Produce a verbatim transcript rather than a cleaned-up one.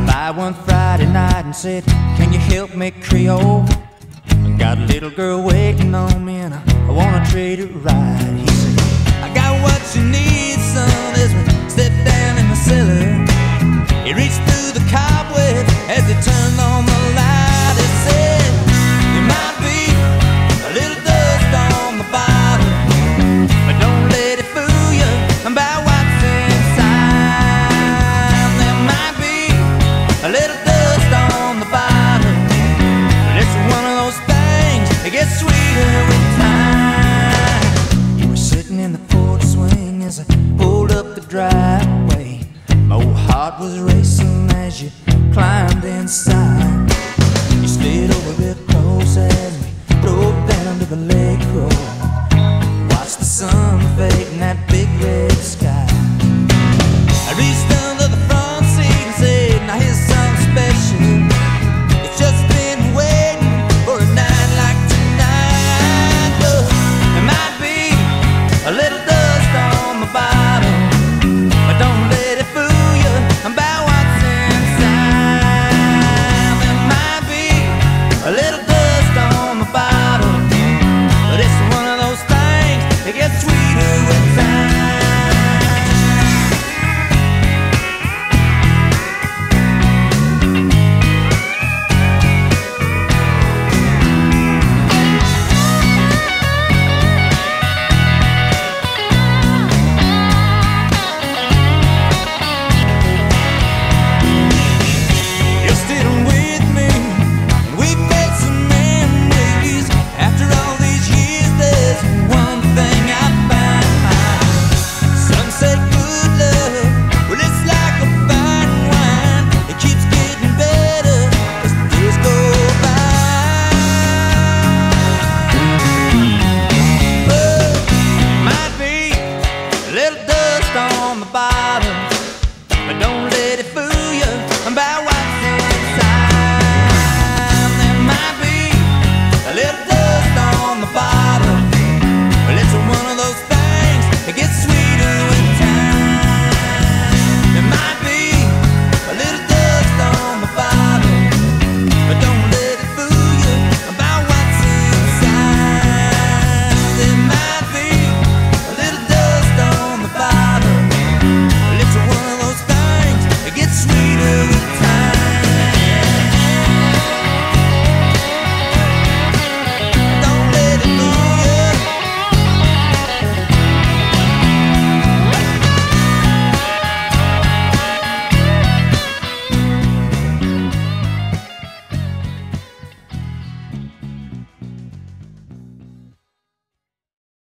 by one Friday night and said, "Can you help me, Creole? Got a little girl waiting on me and I, I wanna treat her right." He said, "I got what you need, son," as we stepped down in the cellar. He reached through the cobwebs as he turned on the light. He said, "There might be a little dust on the bottom, but don't let it fool you about what's inside. There might be a little dust on the bottom, but it's one of those things that gets sweeter with time." You were sitting in the porch swing as I pulled up the driveway. My old heart was racing as you climbed inside. You stayed over real close as we drove down to the lake road. Watched the sun fade